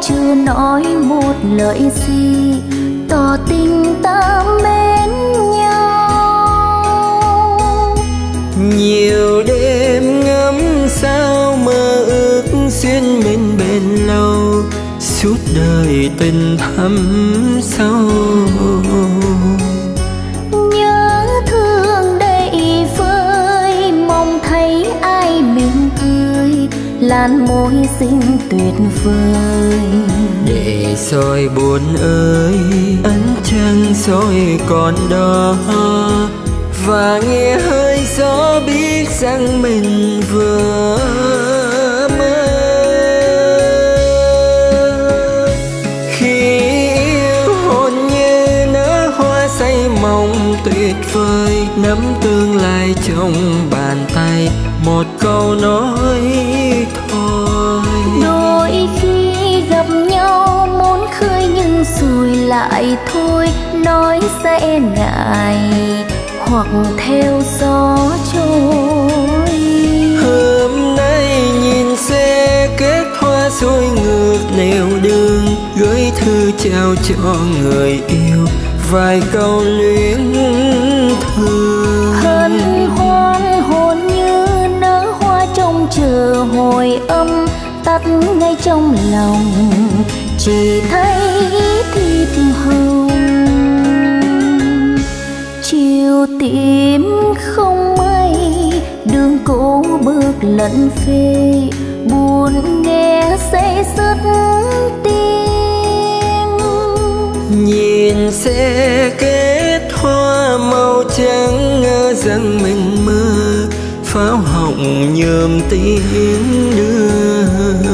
chưa nói một lời gì tỏ tình ta mến nhau. Nhiều đêm ngắm sao mơ ước duyên mình bền lâu, suốt đời tình thắm sâu. Nhớ thương đầy vơi, mong thấy ai mỉm cười, làn môi xinh tuyệt vời. Để soi buồn ơi, ánh trăng soi còn đó, và nghe hơi gió biết rằng mình vừa mơ. Khi yêu hồn như nở hoa say mộng tuyệt vời, nắm tương lai trong bàn tay, một câu nói thôi. Đôi khi gặp nhau muốn khơi nhưng rồi lại thôi, nói sẽ ngại hoặc theo gió trôi. Hôm nay nhìn xe kết hoa xuôi ngược nẻo đường, gửi thư trao cho người yêu vài câu luyến thương. Hân hoan hồn như nở hoa trông chờ hồi âm, tắt ngay trong lòng chỉ thấy thịt hồng. Chiều tím không mây, đường cũ bước lẫn phê, buồn nghe say sứt tiếng. Nhìn xe kết hoa màu trắng ngỡ rằng mình mơ, pháo hồng nhuộm tiếng đưa.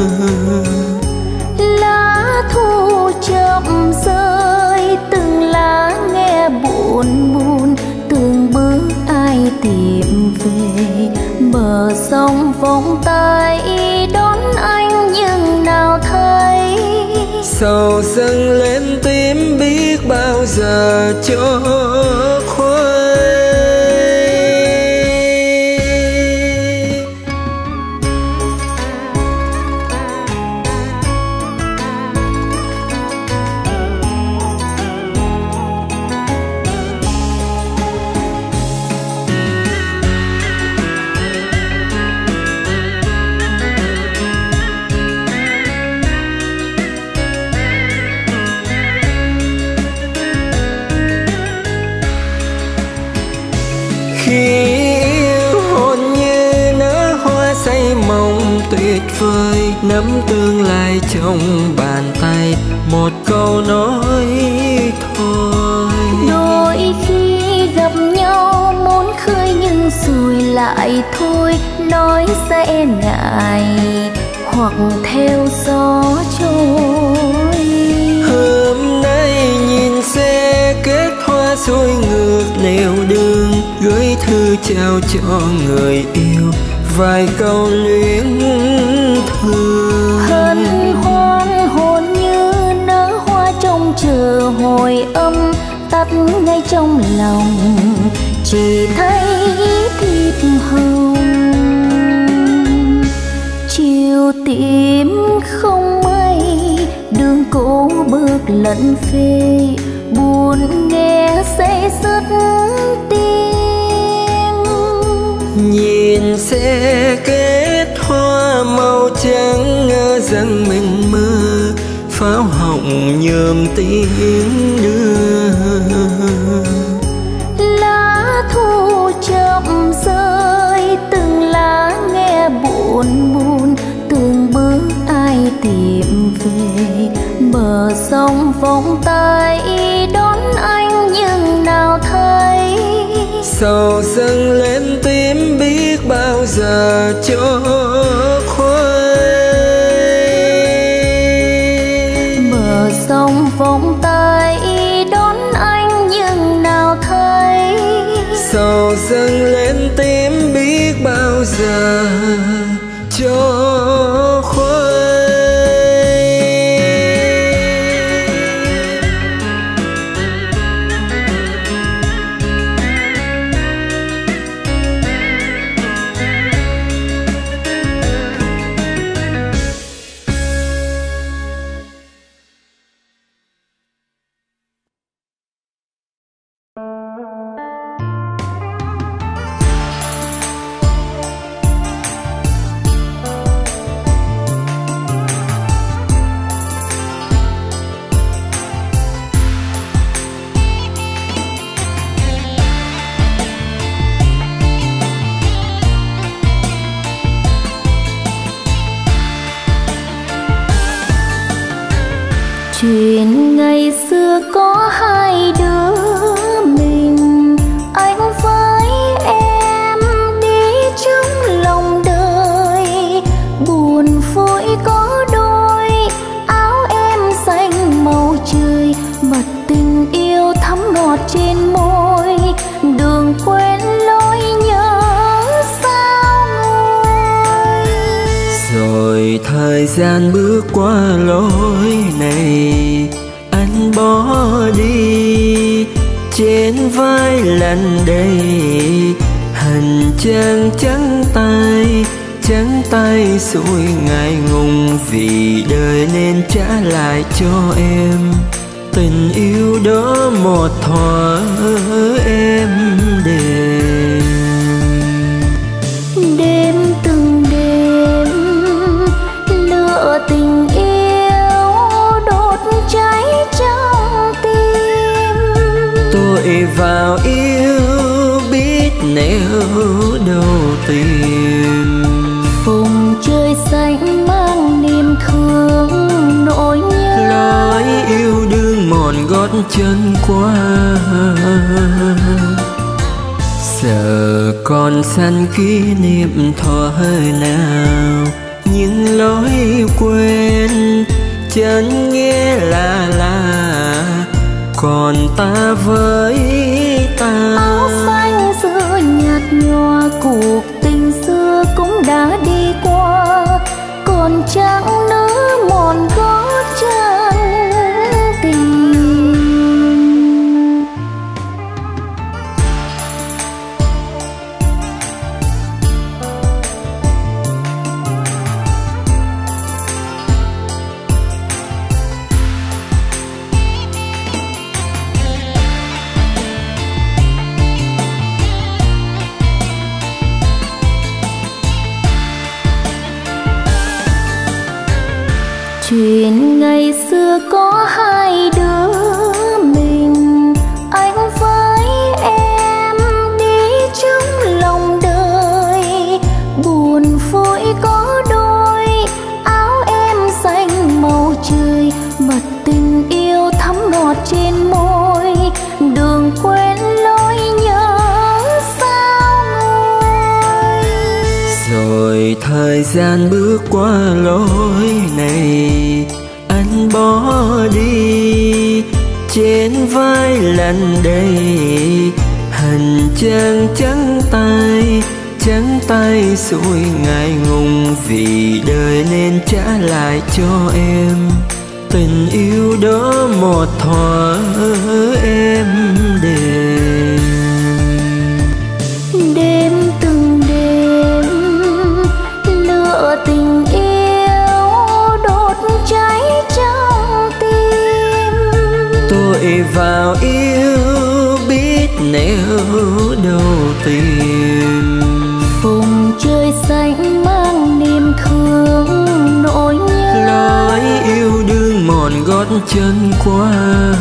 Lá thu chậm rơi, từng lá nghe buồn buồn, từng bước ai tìm về, bờ sông vòng tay đón anh nhưng nào thấy. Sầu dâng lên tím biết bao giờ cho khuây. Khi yêu hồn như nở hoa say mộng tuyệt vời, nắm tương lai trong bàn tay, một câu nói thôi. Đôi khi gặp nhau muốn khơi nhưng rồi lại thôi, nói sẽ ngại hoặc theo gió trôi. Hôm nay nhìn xe kết hoa xuôi ngược nẻo đường, gửi thư trao cho người yêu vài câu luyến thương. Hân hoan hồn như nở hoa trông chờ hồi âm, tắt ngay trong lòng chỉ thấy thịt hồng. Chiều tím không mây, đường cũ bước lẫn phê, buồn nghe say sứt tiếng. Nhìn xe kết hoa màu trắng ngỡ rằng mình mơ, pháo hồng nhuộm tiếng đưa. Lá thu chậm rơi, từng lá nghe buồn buồn, từng bước ai tìm về, bờ sông vòng tay đón anh nhưng nào thấy. Sầu dâng lên tím biết bao giờ cho khuây. Bờ sông vòng tay đón anh nhưng nào thấy. Sầu dâng lên tím biết bao giờ cho khuây. Chuyện ngày xưa có hai đứa mình, anh với em đi chung lòng đời. Buồn vui có đôi, áo em xanh màu trời, mật tình yêu thắm ngọt trên môi. Đường quên lối nhớ sao ngồi. Rồi thời gian bước qua lối này, anh bỏ đi trên vai lạnh đầy hành trang trắng tay xuôi ngại ngùng, vì đời nên trả lại cho em tình yêu đó một thuở em đêm. Đêm từng đêm lửa tình yêu đốt cháy trong tim. Tôi vào yêu biết nẻo đâu tìm. Vùng trời xanh mang niềm thương nỗi nhớ. Lối yêu đương mòn gót chân qua. Giờ còn săn kỷ niệm thuở nào, những lối quên chân nghe là còn ta với ta. Áo xanh giữa nhạt nhòa, cuộc tình xưa cũng đã đi qua, còn chẳng nữa mòn gót chân tình. Chuyện ngày xưa có hai đứa mình, anh với em đi chung lòng đời. Buồn vui có đôi, áo em xanh màu trời, mật tình yêu thắm ngọt trên môi. Đường quên lối nhớ sao ngồi. Rồi thời gian bước qua lối này, anh bỏ đi trên vai lạnh đầy hành trang trắng tay xuôi ngại ngùng, vì đời nên trả lại cho em tình yêu đó một thuở em đêm. Đêm từng đêm lửa tình yêu đốt cháy trong tim. Tôi vào yêu biết nẻo đâu tìm. Vùng trời xanh mang niềm thương nỗi nhớ. Lối yêu đương mòn gót chân qua.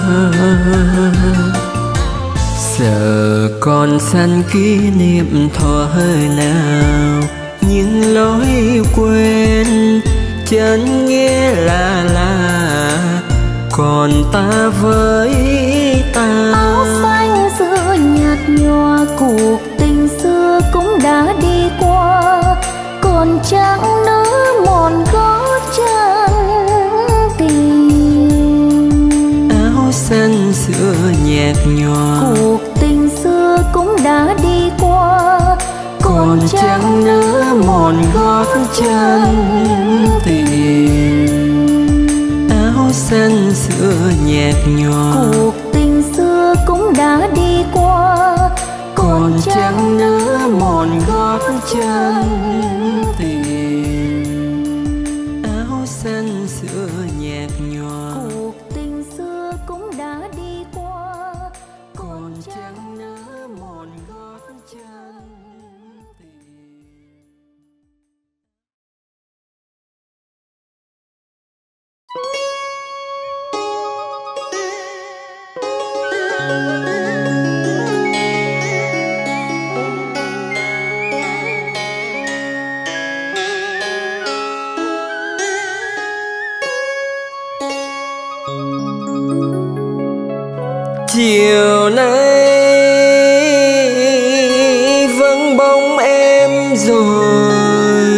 Giờ còn săn kỷ niệm thuở nào, những lối quên chân nghe là còn ta với ta. Áo xanh giữa nhạt nhòa, cuộc tình xưa cũng đã đi qua, còn chẳng nữa mòn gót chân tình. Áo xanh giữa nhạt nhòa, Cuộc tình xưa cũng đã đi qua, còn chẳng nữa mòn gót chân tình. Áo xanh giữa nhạt nhòa, Cuộc tình xưa cũng đã đi qua, còn chẳng nữa mòn gót chân tình. Áo xanh giữa nhạt nhòa, Cuộc tình xưa cũng đã đi qua, còn chẳng nữa mòn gót chân tình. chiều nay vắng bóng em rồi,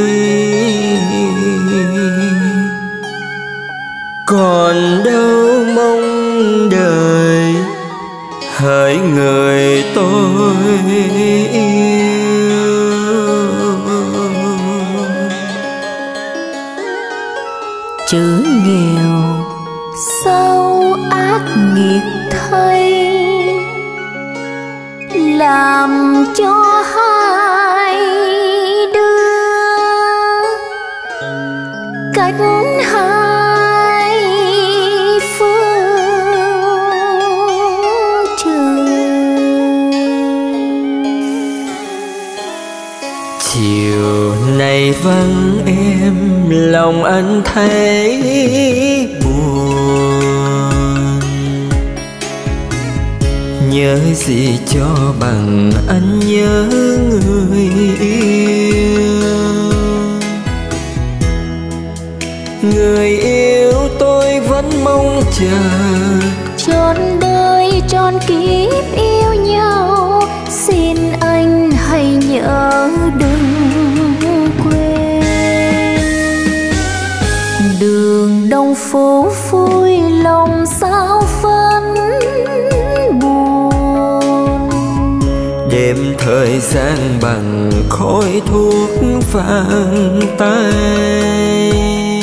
còn đâu mong đời hỡi người tôi yêu. Chữ nghèo sâu ác nghiệt thay, làm cho hai đứa cách hai phương trời. Chiều nay vắng em, lòng anh thấy buồn. Nhớ gì cho bằng anh nhớ người yêu. Người yêu tôi vẫn mong chờ trọn đời trọn kiếp yêu nhau. Xin anh hãy nhớ đừng quên. Đường đông phố vui lòng sao phân buồn. đêm thời gian bằng khói thuốc vàng tay.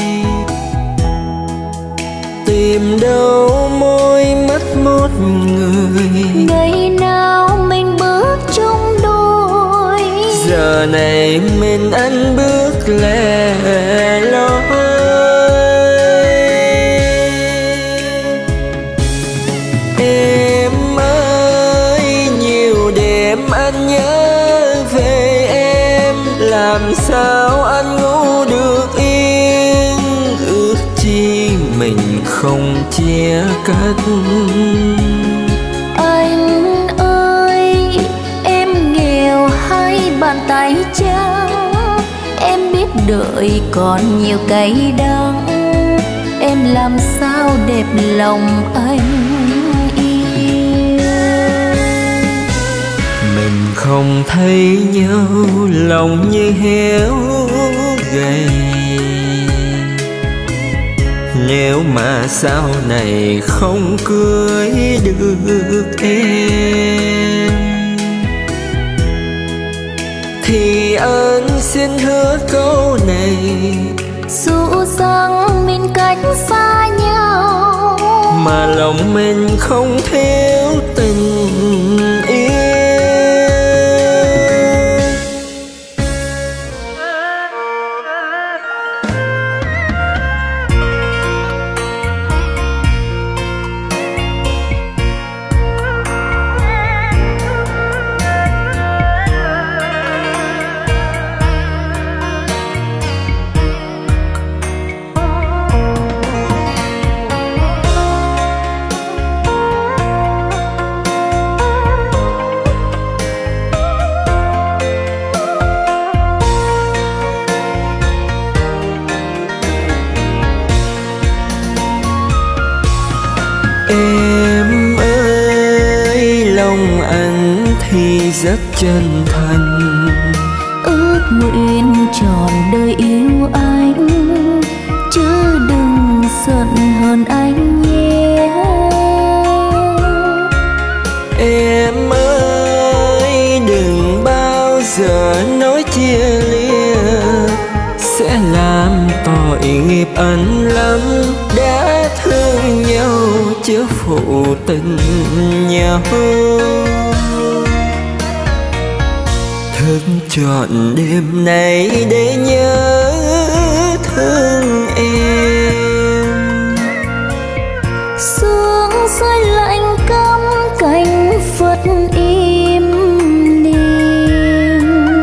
Tìm đâu môi mắt một người, ngày nào mình bước chung đôi. giờ này mình anh bước lẻ loi. Em ơi, nhiều đêm anh nhớ về em, làm sao anh ngủ được yên. Ước chi mình không chia cách. Anh ơi, em nghèo hai bàn tay trắng. Em biết đợi còn nhiều cay đắng. Em làm sao đẹp lòng anh yêu. Mình không thấy nhau, lòng như héo gầy. Nếu mà sau này không cưới được em, thì anh xin hứa câu này, dù rằng mình cách xa nhau mà lòng mình không thiếu tình yêu. Em ơi, lòng anh thì rất chân thành, ước nguyện trọn đời yêu anh, chứ đừng giận hơn anh nhé. Em ơi, đừng bao giờ nói chia lìa, sẽ làm tội nghiệp anh lắm. Đã thương nhau chứ phụ tình nhau, thức trọn đêm nay để nhớ thương em. Sương rơi lạnh căm cánh phật im đêm.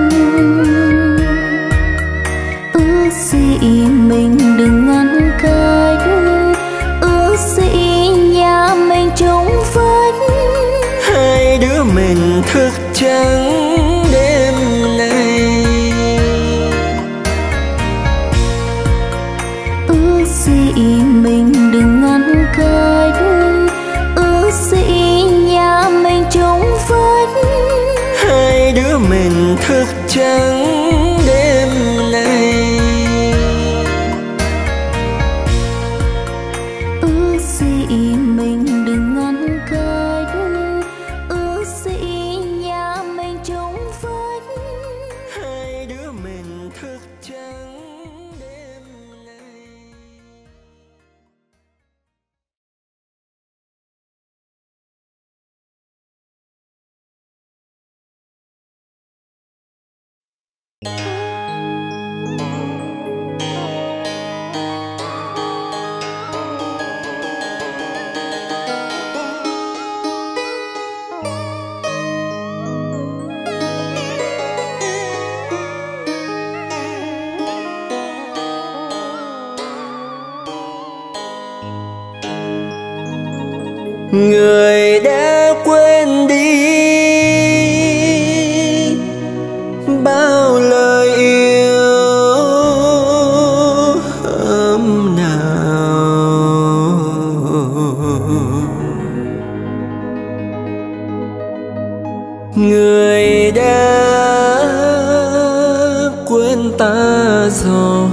Ước gì mình đừng ngăn cách, ước gì nhà mình chung vách. Hai đứa mình thức trắng đêm nay, ước gì mình đừng ngăn cách, ước gì mình đừng ngăn cách, ước gì nhà mình trống vắng. Hai đứa mình thức trắng đêm nay. Người đã quên đi bao lời yêu hôm nào, người đã quên ta rồi,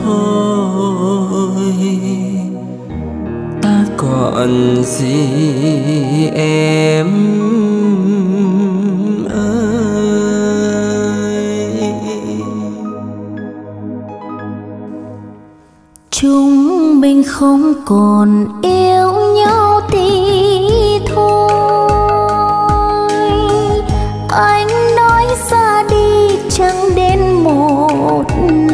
ta còn gì em ơi. Chúng mình không còn yêu nhau thì thôi, anh nói ra đi chẳng đến một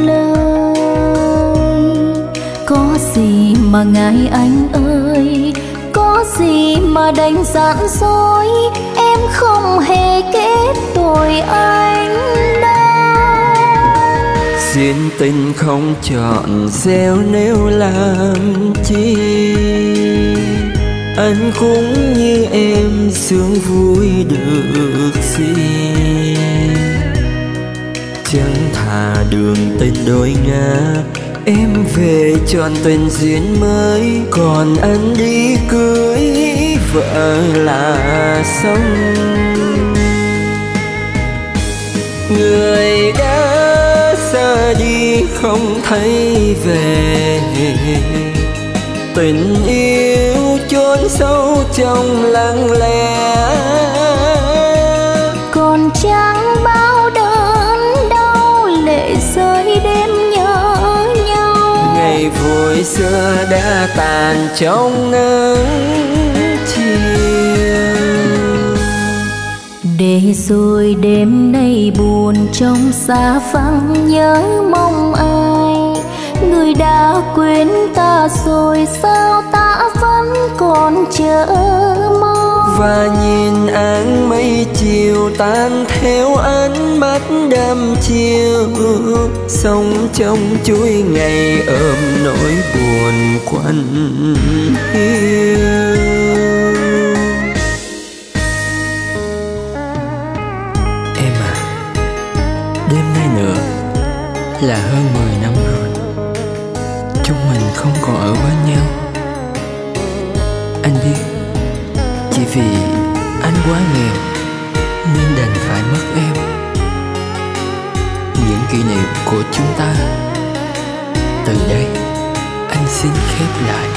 lời. Có gì mà ngại anh ơi, có gì mà đành dặn dối, em không hề kết tội anh đâu. Xin tình không chọn gieo nêu làm chi, anh cũng như em sướng vui được gì. Chẳng thà đường tình đôi ngả, em về chọn tình duyên mới, còn anh đi cưới vợ là xong. Người đã xa đi không thấy về, tình yêu chôn sâu trong lặng lẽ, còn chẳng bao đớn đau lệ rơi đêm nhớ nhau. ngày vui xưa đã tàn trong nắng chiều, để rồi đêm nay buồn trong xa vắng nhớ mong ai. Người đã quên ta rồi sao ta vẫn còn chờ mong. và nhìn áng mây chiều tan theo ánh mắt đăm chiều, sống trong chuỗi ngày ôm nỗi buồn quặn hiu. Em à, đêm nay nữa là hơn 10 năm rồi, chúng mình không còn ở bên nhau. Anh biết, chỉ vì anh quá nghèo nên đành phải mất em. Những kỷ niệm của chúng ta từ đây anh xin khép lại.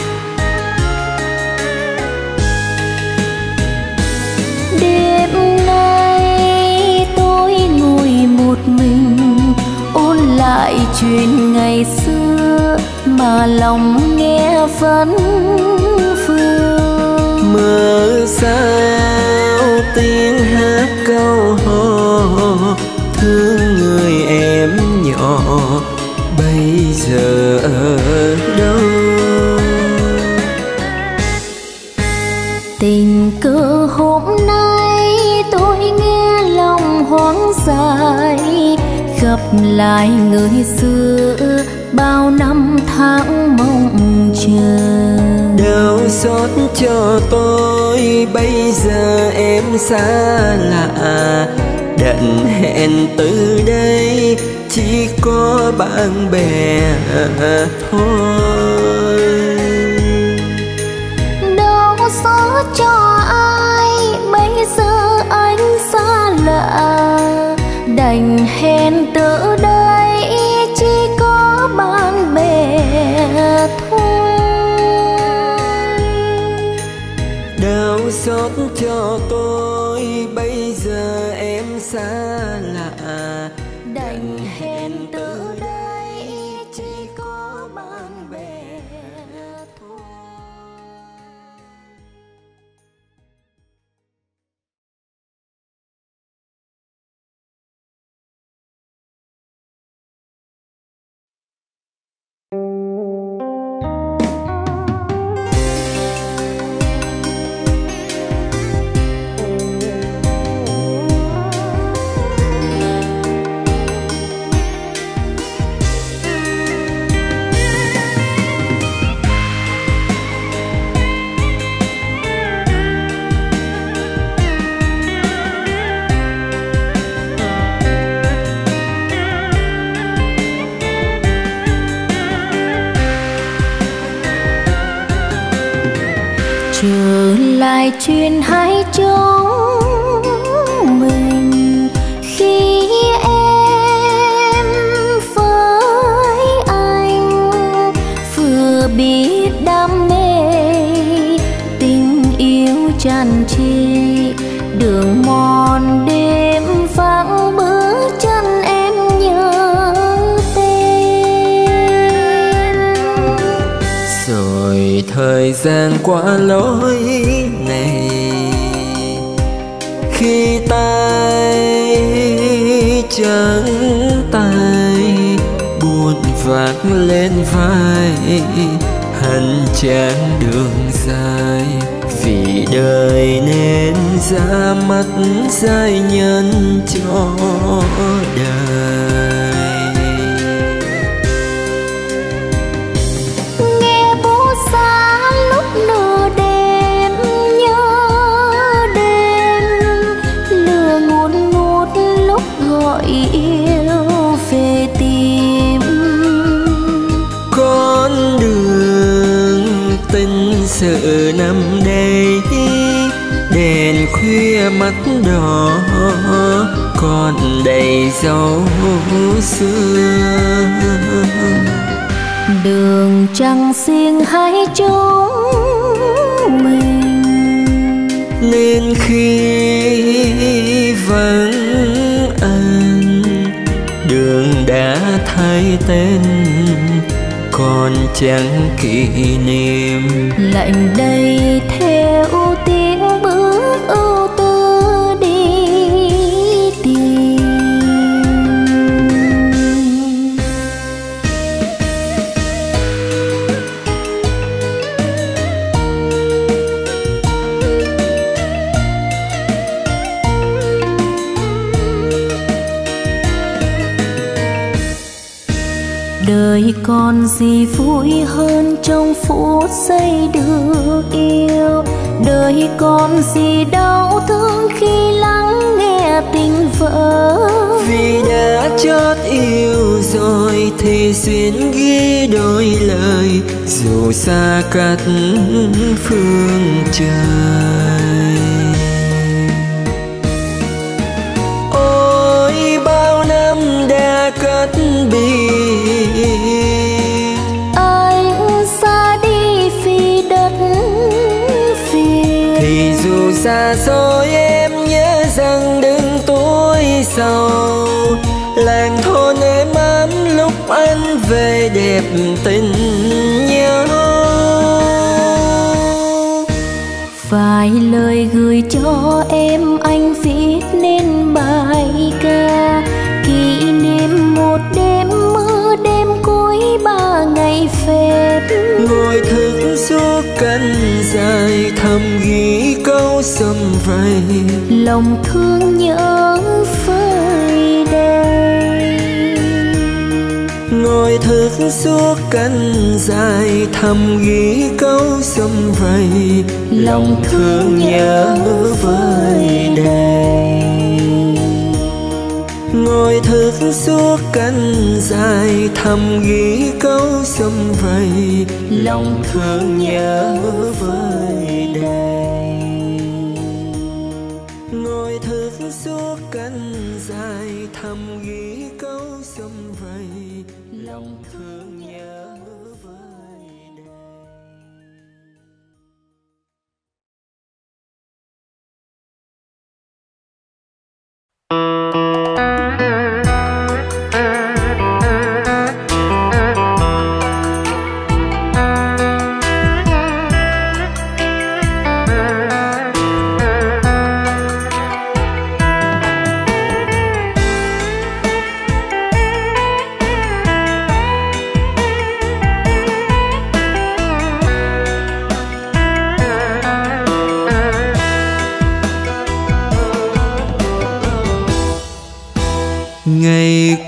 Đêm nay tôi ngồi một mình ôn lại chuyện ngày xưa mà lòng nghe vẫn vương. Mơ sao tiếng hát câu hò thương người em nhỏ bây giờ ở đâu. Tình cờ hôm nay tôi nghe lòng hoang dại, gặp lại người xưa bao năm tháng mong chờ. Đau xót cho tôi bây giờ em xa lạ, đành hẹn từ đây chỉ có bạn bè thôi. Đau xót cho ai bây giờ anh xa lạ, đành hẹn từ đây chỉ có bạn bè thôi. xót cho tôi, bây giờ em xa lạ đành hẹn từ đây chỉ có bạn bè thôi. Trở lại chuyện hai chúng mình khi em với anh vừa biết đam mê tình yêu tràn trề, đường mòn đêm vắng bước chân em nhớ tên. Rồi thời gian qua lối này, khi tay trắng tay buồn vác lên vai hành trang đường dài, vì đời nên ra mắt giai nhân cho đời. Nghe bố xa lúc nửa đêm nhớ đêm, lửa ngút ngút lúc gọi yêu về tìm. Con đường tình sự năm đây, đèn khuya mắt đỏ còn đầy dấu xưa. Đường trăng riêng hai chúng mình, nên khi vắng anh đường đã thay tên, còn chẳng kỷ niệm. lạnh đây theo tiếng bước ưu tư đi tìm. Đời còn gì vui hơn trong phút giây được yêu, đời còn gì đau thương khi lắng nghe tình vỡ. Vì đã chót yêu rồi thì xin ghi đôi lời, dù xa cách phương trời. Ôi bao năm đã cách biệt, Anh xa đi vì đất phiền, thì dù xa xôi em nhớ rằng đừng tối sầu. Làng thôn êm ấm lúc anh về đẹp tình nhau. vài lời gửi cho em anh viết nên bài ca, kỷ niệm một đêm mưa đêm cuối 3 ngày phép. Ngồi thức suốt canh dài thầm ghi câu sum vầy, lòng thương nhớ vơi đầy. Ngồi thức suốt canh dài thầm ghi câu sum vầy, lòng thương nhớ vơi đầy. Ngồi thức suốt canh dài thầm ghi câu sum vầy, lòng thương nhớ vơi đầy. Ngồi thức suốt canh dài thầm ghi câu sum vầy, lòng thương nhớ vơi.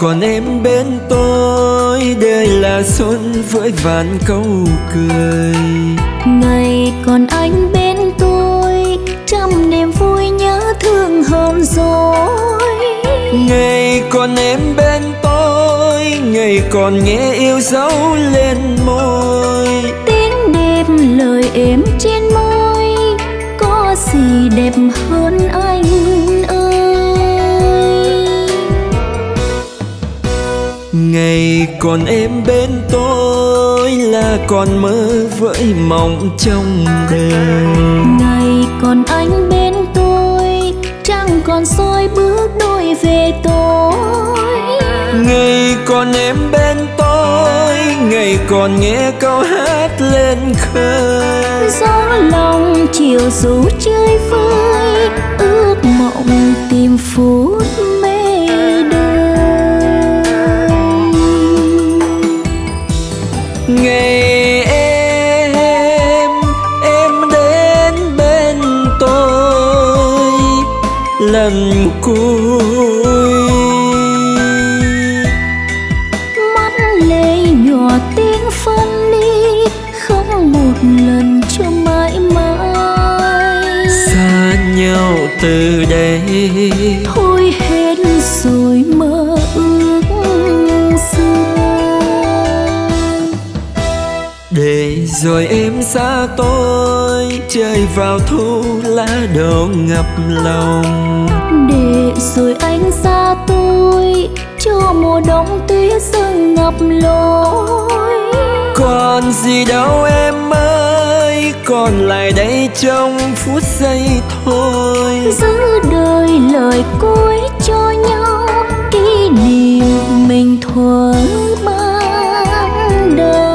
còn em bên tôi, đời là xuân với vạn câu cười. Ngày còn anh bên tôi, trăm niềm vui nhớ thương hơn rồi. Ngày còn em bên tôi, ngày còn nghe yêu dấu lên môi. Tiếng đêm lời êm trên môi, có gì đẹp hơn anh ơi. Ngày còn em bên tôi là còn mơ với mộng trong đời. Ngày còn anh bên tôi, trăng còn soi bước đôi về tối. Ngày còn em bên tôi, ngày còn nghe câu hát lên khơi. Gió lòng chiều dù chơi vơi, ước mộng tìm phút mê đời. Ngày em đến bên tôi lần cuối, mắt lệ nhỏ tiếng phân ly, không một lần cho mãi mãi. xa nhau từ đây, Thôi hết rồi mơ ước xưa. để rồi em xa tôi, trời vào thu lá đổ ngập lòng. Để rồi anh xa tôi, cho mùa đông tuyết rơi ngập lối. Còn gì đâu em ơi, còn lại đây trong phút giây thôi. Giữ đời lời cuối cho nhau, kỷ niệm mình thuở ban đầu.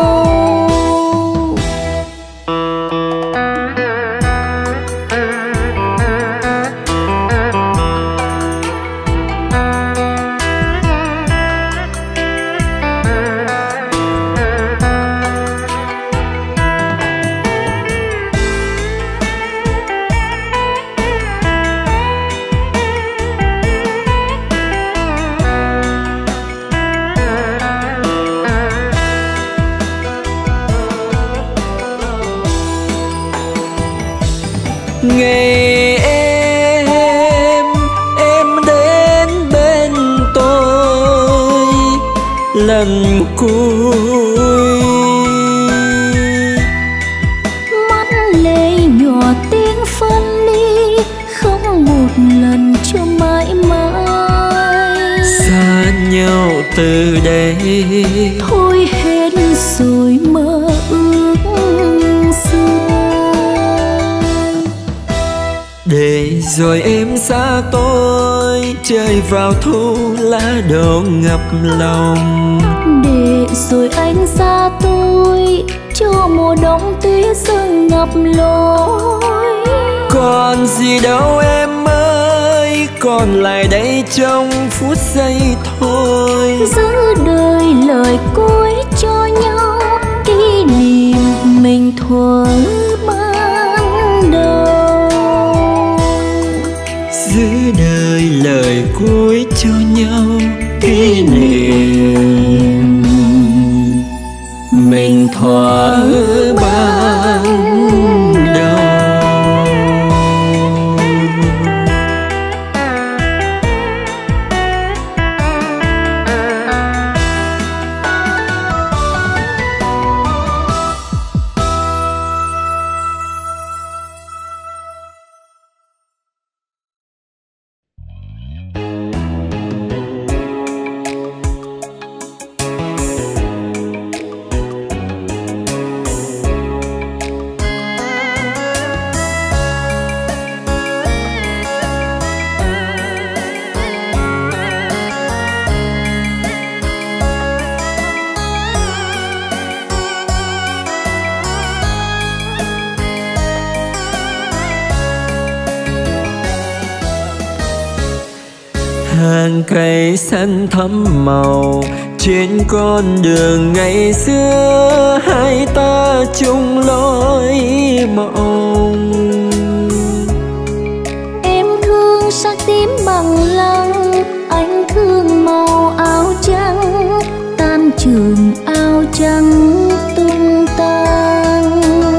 Ngày em đến bên tôi lần cuối, Mắt lệ nhỏ tiếng phân ly, không một lần cho mãi mãi. xa nhau từ đây, Thôi hết rồi mơ ước xưa. để rồi em xa tôi, trời vào thu lá đổ ngập lòng. Để rồi anh xa tôi, cho mùa đông tuyết rơi ngập lối. Còn gì đâu em ơi, còn lại đây trong phút giây thôi. Giữ đời lời cuối cho nhau, kỷ niệm mình thuở ban đầu. Giữ đời lời cuối cho nhau, kỷ niệm mình thuở ban đầu. Hàng cây xanh thắm màu trên con đường ngày xưa, hai ta chung lối mộng. Em thương sắc tím bằng lăng, anh thương màu trắng tung tăng.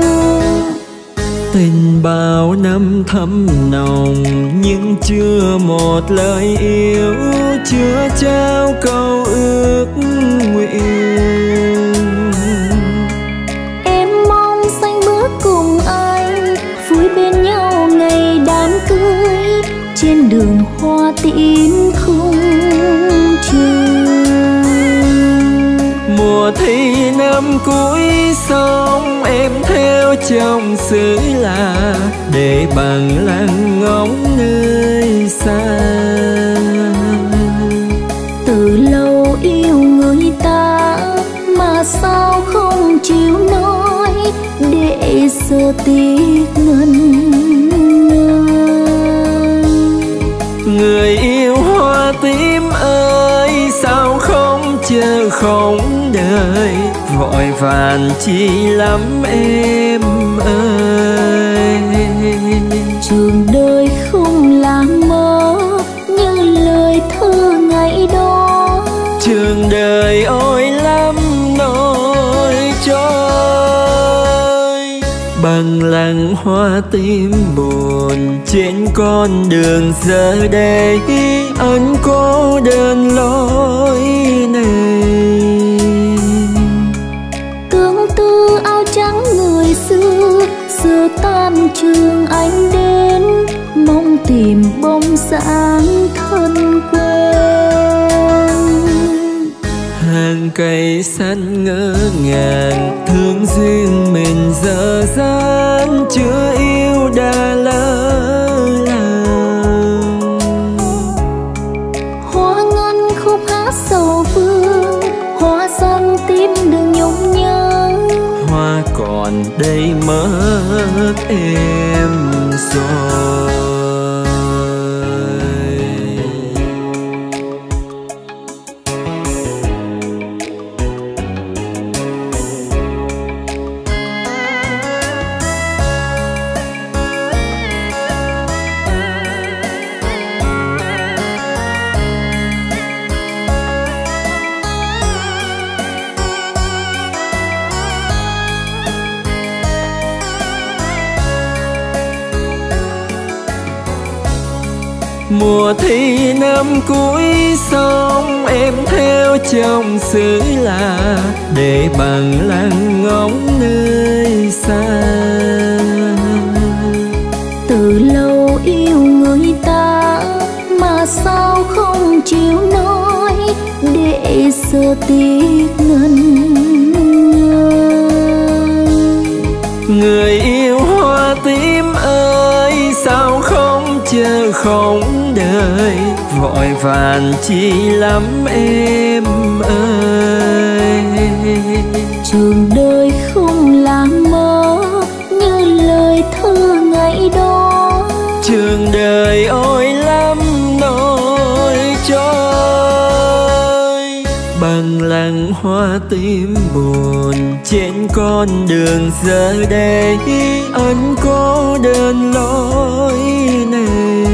Tình bao năm thắm nồng nhưng chưa một lời yêu, chưa trao câu ước nguyện. Em mong xanh bước cùng anh, vui bên nhau ngày đám cưới, trên đường hoa tím khung trường. Mùa thi năm cuối xong em theo chồng xứ lạ, để bằng lăng ngóng nơi xa. Từ lâu yêu người ta mà sao không chịu nói, để giờ tiếc ngần ngơ. Người yêu hoa tím ơi, sao không chờ không đợi, vội vàng chi lắm em ơi. Trường đời không là mơ như lời thơ ngày đó, trường đời ôi lắm nỗi trôi. Bằng lăng hoa tím buồn trên con đường giờ đây, anh cô đơn lối này. tương tư áo trắng người xưa, giờ tan trường anh đến, mong tìm bóng dáng thân quen. Hàng cây xanh ngỡ ngàng, thương duyên mình dở dang, chưa yêu đã lỡ làng. Hoa ngân khúc hát sầu vương, hoa xanh tím đường nhung nhớ, Hoa còn đây mất em rồi. Mùa thi năm cuối xong em theo chồng xứ lạ, để bằng lăng ngóng nơi xa. từ lâu yêu người ta mà sao không chịu nói, để giờ tiếc ngần ngơ. Người yêu hoa tím ơi, sao không chờ không đợi, vội vàng chi lắm em ơi. Trường đời không là mơ như lời thơ ngày đó, trường đời ôi lắm nỗi trôi. Bằng lăng hoa tím buồn trên con đường giờ đây, anh cô đơn lối này.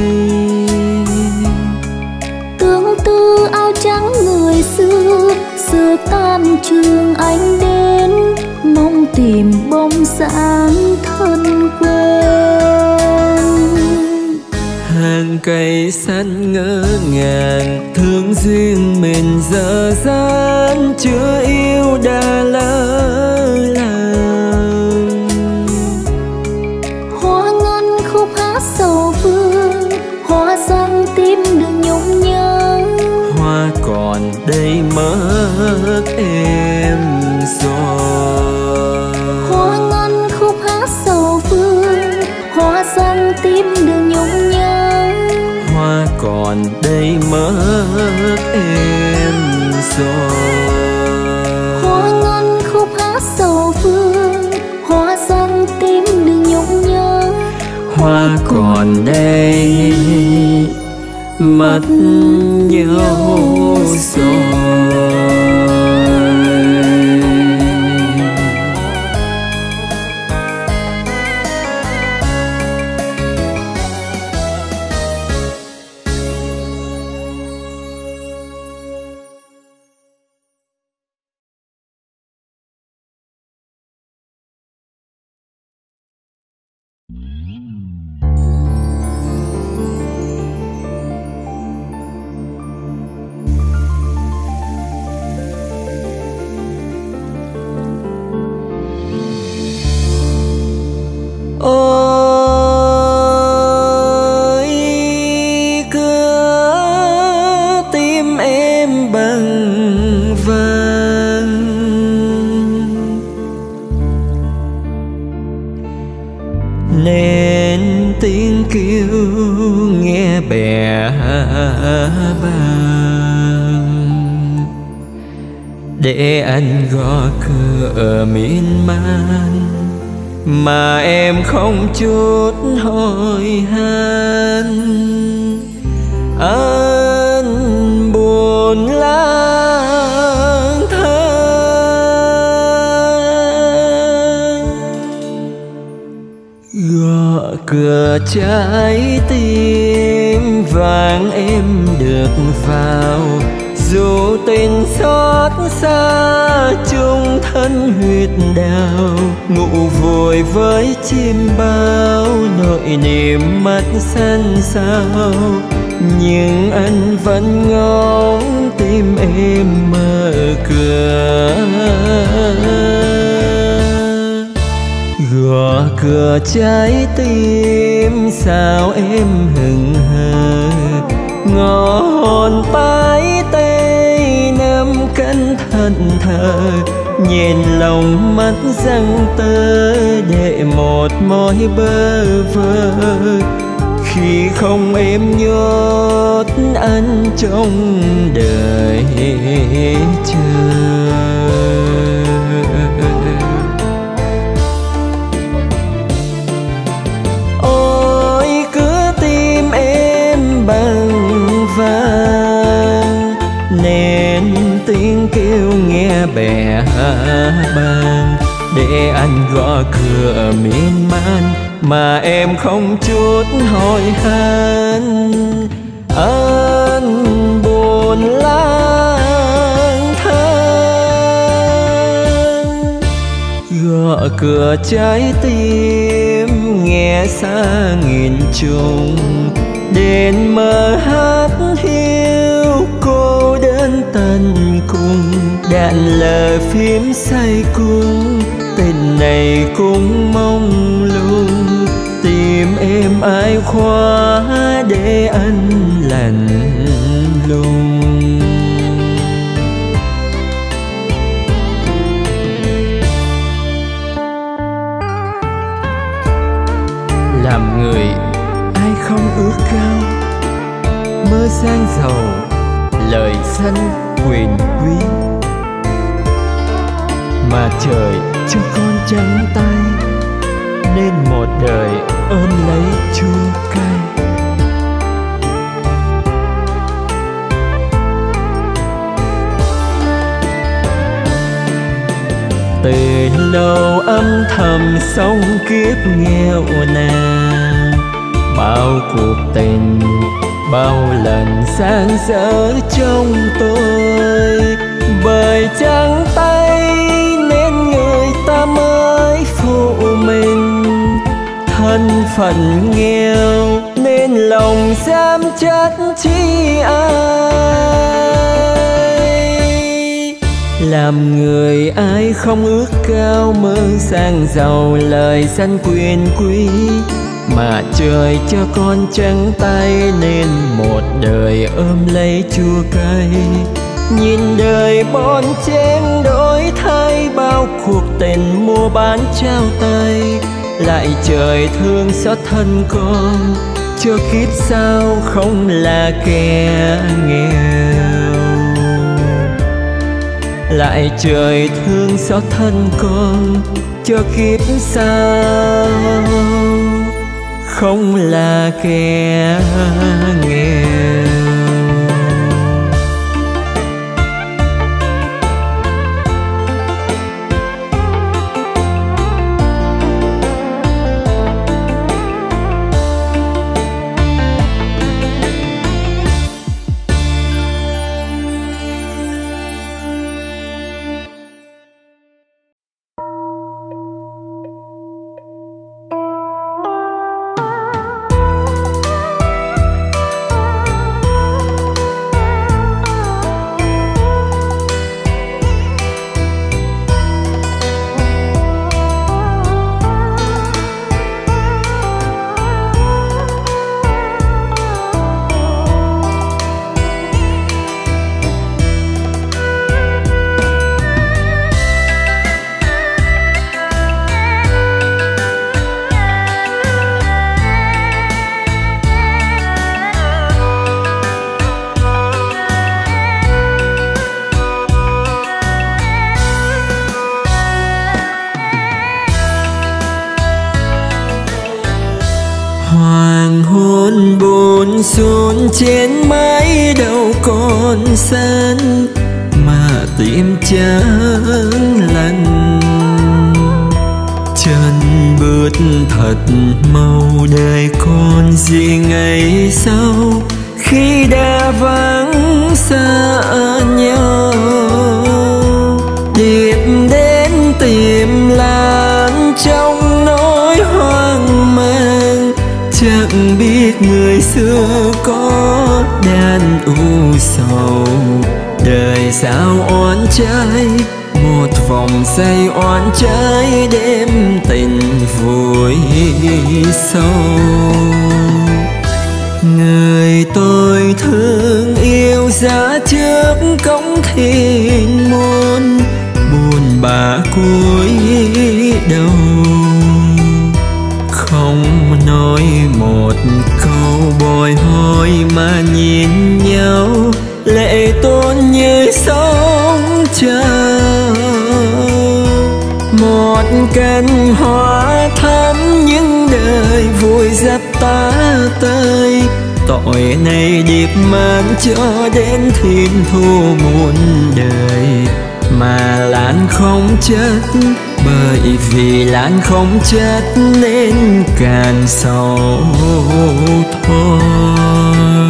tương tư áo trắng người xưa, giờ tan trường anh đến, mong tìm bóng dáng thân quen. Hàng cây xanh ngỡ ngàng, thương duyên mình dở dang, chưa yêu đã lỡ làng. Hoa ngân khúc hát sầu vương, hoa xanh tím đường nhung nhớ, Hoa còn đây mất em rồi. hoa ngân khúc hát sầu vương, hoa xanh tím đường nhung nhớ, Hoa còn đây mất em rồi. hoa ngân khúc hát sầu vương, hoa xanh tím đường nhung nhớ, Hoa còn đây mất nhau rồi. nên tiếng kêu nghe bè bàng. Để anh gõ cửa miên man mà em không chút hỏi han. Anh buồn lang thang, gõ cửa trái tim vàng em được vào. Dù tình xót xa chung thân huyết đào, ngủ vùi với chim bao nỗi niềm mắt xanh xao. Nhưng anh vẫn ngóng tim em mở cửa. Gõ cửa trái tim sao em hững hờ, ngõ hồn tái tê nắm cánh thân thờ. Nhìn lòng mắt răng tơ để một mối bơ vơ. Khi không em nhốt anh trong đời chờ. Ôi cứ tim em bằng vàng, nên tiếng kêu nghe bè bàng. Để anh gõ cửa miên man mà em không chút hỏi han. Anh buồn lang thang, gõ cửa trái tim nghe xa nghìn trùng. Đến mơ hát hiu cô đơn tận cùng, đạn lờ phím say cung. Tình này cũng mong lung, tìm em ai khóa để anh lạnh lùng. Làm người ai không ước cao, mơ sang giàu lời xanh quyền quý. Mà trời cho con trắng tay nên một đời ôm lấy chua cay. Từ lâu âm thầm sống kiếp nghèo nàn, bao cuộc tình bao lần sáng rỡ trong tôi. Bởi trắng tay nên người ta mới phụ mình, thân phận nghèo nên lòng dám chắc chi ai. Làm người ai không ước cao mơ sang giàu lời danh quyền quý. Mà trời cho con trắng tay nên một đời ôm lấy chua cay. Nhìn đời bon chen đổi thay, bao cuộc tình mua bán trao tay. Lại trời thương xót thân con, cho kiếp sau không là kẻ nghèo. Lại trời thương xót thân con, cho kiếp sau không là kẻ nghèo. Hoàng hôn buồn xuân trên mái đâu còn xanh mà tim chẳng lành. Chân bước thật mau đời còn gì ngày sau khi đã vắng xa nhau. Điệp đến tìm Lan trong nỗi hoang mang, chẳng biết người xưa có đàn u sầu. Đời sao oán trái một vòng say oán trái, đêm tình vùi sâu. Người tôi thương yêu giá trước cổng thiên môn, buồn bã cúi đầu không nói một câu bồi hồi mà nhìn nhau, lệ tuôn như sóng trào. Một cành hoa thắm những đời vùi dập ta tơi, tội này điệp mang cho đến thiên thu muôn đời. Mà Lan không chết, bởi vì Lan không chết nên càng sầu thôi.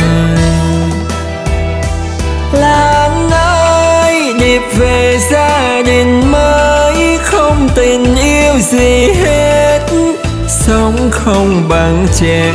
Lan ơi, điệp về gia đình mới, không tình yêu gì hết, sống không bằng chết.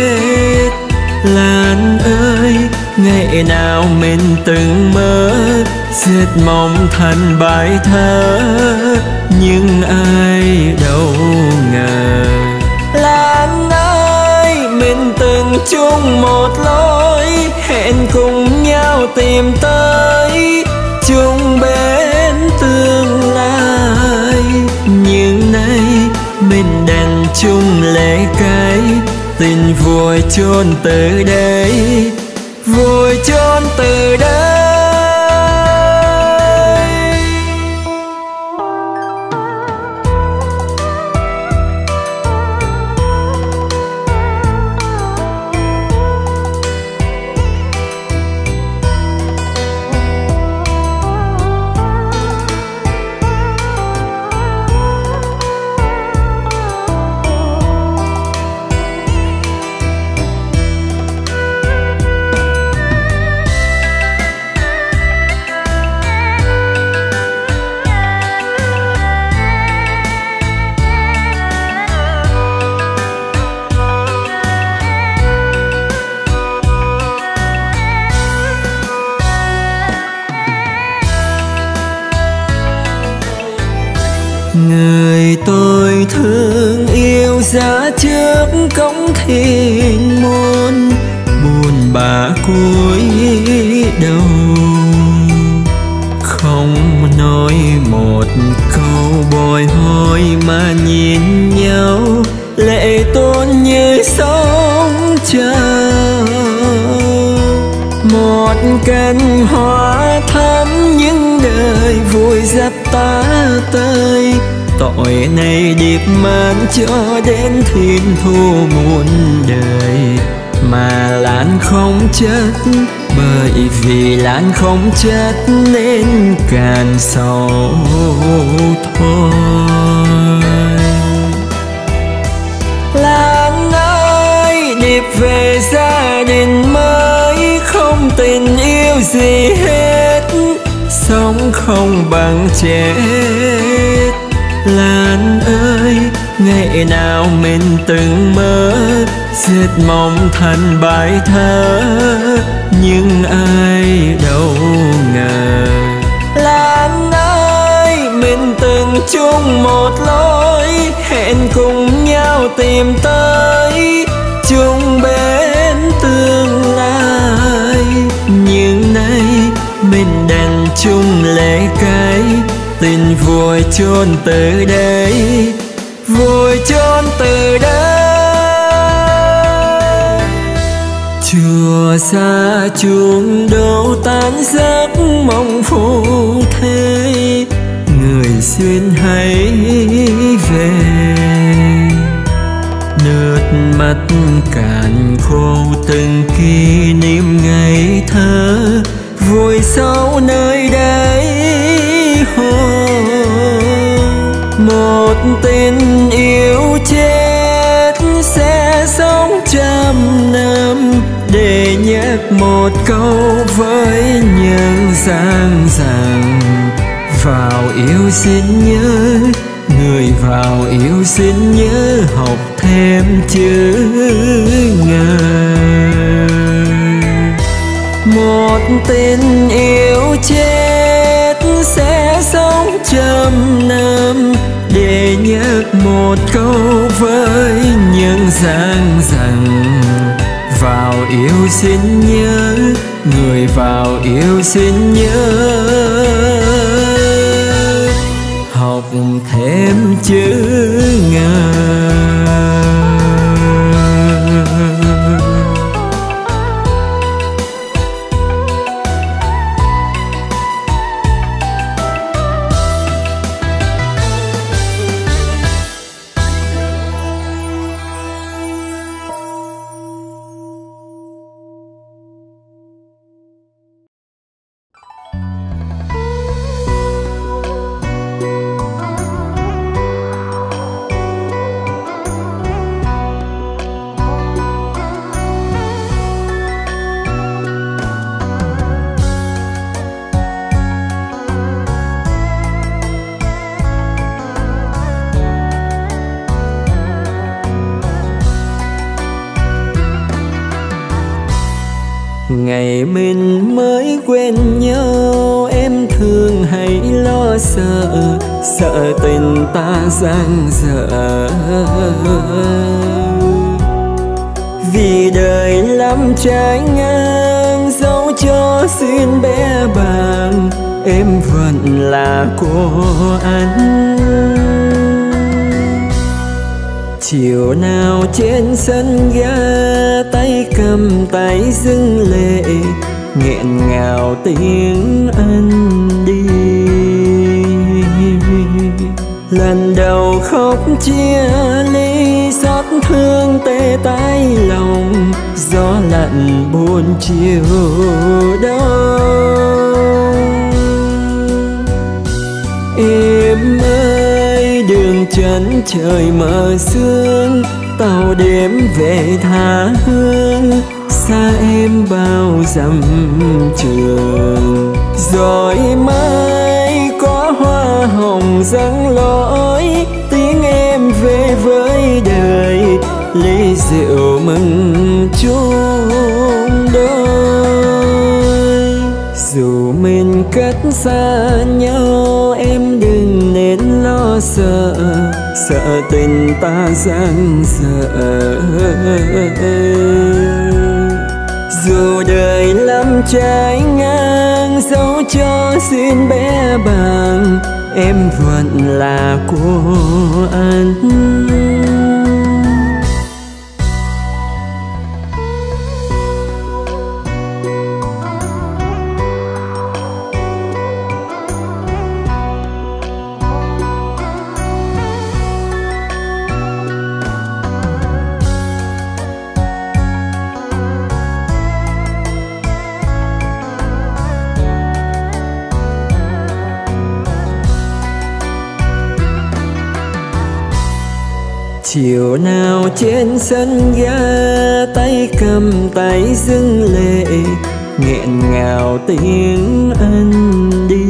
Lan ơi, ngày nào mình từng mơ giết mong thành bài thơ, nhưng ai đâu ngờ. Lan ơi, mình từng chung một lối, hẹn cùng nhau tìm tới chung bên tương lai. Nhưng nay mình đành chung lệ cái, tình vùi chôn từ đây, vùi chôn từ đây. Người tôi thương yêu giá trước cổng thiên môn, buồn bã cúi đầu không nói một câu bồi hồi mà nhìn nhau, lệ tuôn như sóng trào. Một cành hoa thắm những đời vùi dập ta tơi, tội này điệp mang cho đến thiên thu muôn đời. Mà Lan không chết, bởi vì Lan không chết nên càng sầu thôi. Lan ơi, điệp về gia đình mới, không tình yêu gì hết, sống không bằng chết. Lan ơi, ngày nào mình từng mơ giết mong thành bài thơ, nhưng ai đâu ngờ. Lan ơi, mình từng chung một lối, hẹn cùng nhau tìm tới chung bên tương lai. Nhưng nay mình đành chung lệ cái, tình vùi chôn từ đây, vùi chôn từ đây. Chùa xa chuông đâu tan giấc mong phu thê, người xuyên hãy về. Nước mắt cạn khô từng kỷ niệm ngày thơ vùi sâu nơi đây. Một tình yêu chết sẽ sống trăm năm để nhắc một câu với nhân gian rằng vào yêu xin nhớ, người vào yêu xin nhớ học thêm chữ ngờ. Một tình yêu chết sẽ sống trăm năm để nhắc một câu với nhân gian rằng vào yêu xin nhớ, người vào yêu xin nhớ học thêm chữ ngờ. Ngày mình mới quen nhau em thường hay lo sợ, sợ tình ta giang dở. Vì đời lắm trái ngang dẫu cho xin bé bàng, em vẫn là cô anh. Chiều nào trên sân ga tay cầm tay dưng lệ, nghẹn ngào tiếng anh đi. Lần đầu khóc chia ly xót thương tê tái lòng, gió lạnh buồn chiều đông. Em ơi đường chân trời mờ sương, tàu đêm về tha hương, xa em bao dặm trường. Rồi mai có hoa hồng răng lối, tiếng em về với đời, ly rượu mừng chung đôi. Dù mình cách xa nhau em đừng nên lo sợ, sợ tình ta giang dở. Dù đời lắm trái ngang dẫu cho xin bé bàng, em vẫn là của anh. Chiều nào trên sân ga tay cầm tay dưng lệ, nghẹn ngào tiếng anh đi.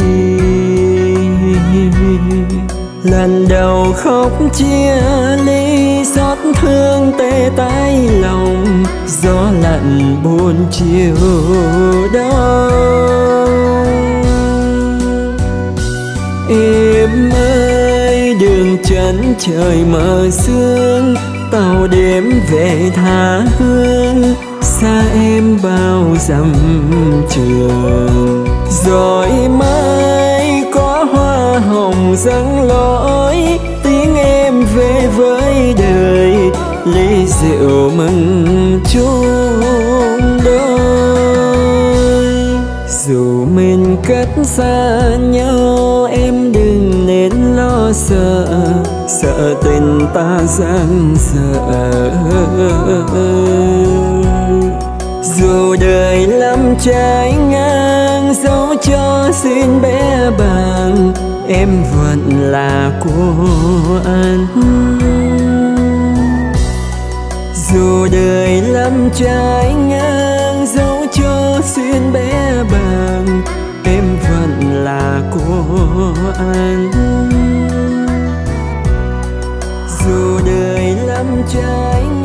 Lần đầu khóc chia ly xót thương tê tái lòng, gió lạnh buồn chiều đông. Em ơi đường chân trời mờ sương, tàu đêm về tha hương, xa em bao dặm trường. Rồi mai có hoa hồng răng lối, tiếng em về với đời, ly rượu mừng chung đôi. Dù mình cách xa nhau em đừng nên lo sợ, sợ tình ta giang dở. Dù đời lắm trái ngang, dẫu cho xin bé bàng, em vẫn là của anh. Dù đời lắm trái ngang, dẫu cho xin bé bàng, em vẫn là của anh. Dù đời lắm trái ngang,